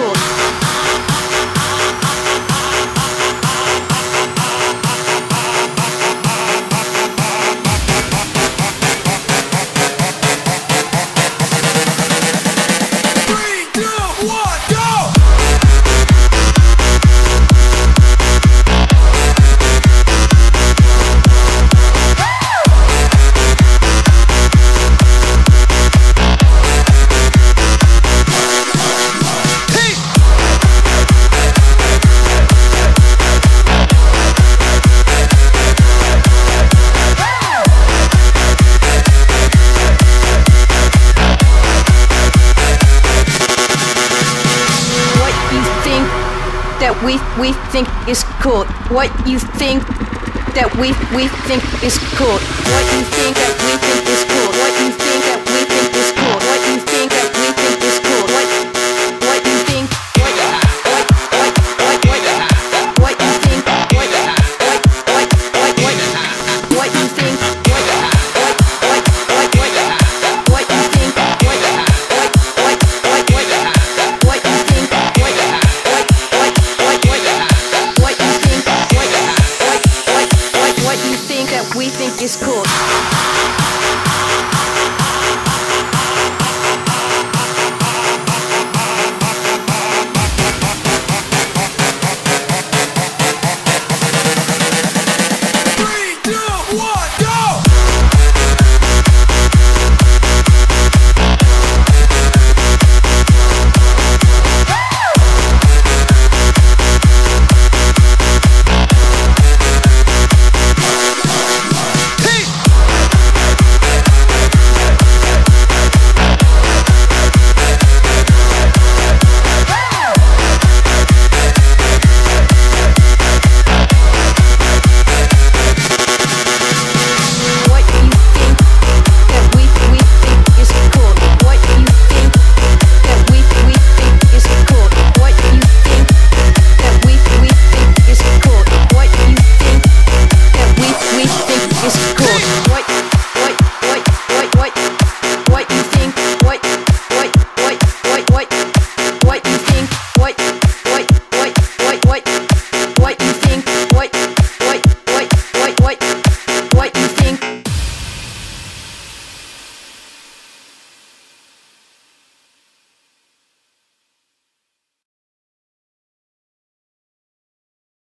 cool. We think is cool. What you think that we think is cool. What you think that we think is cool. What you think that we think is cool. What you think that we think is cool. What you think what you think what you think what you think we think is cool. What